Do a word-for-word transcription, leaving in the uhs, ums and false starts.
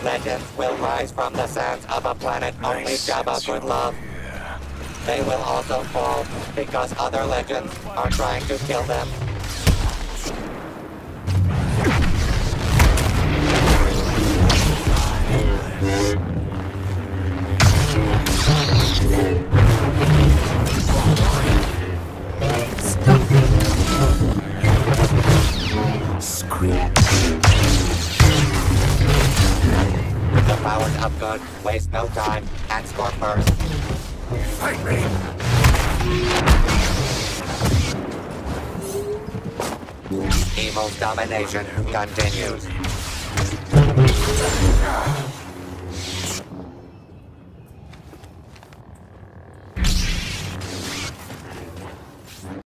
Legends will rise from the sands of a planet only Jabba could love. They will also fall because other legends are trying to kill them. Scream. The powers of good waste no time and score first. Fight me! Evil's domination continues.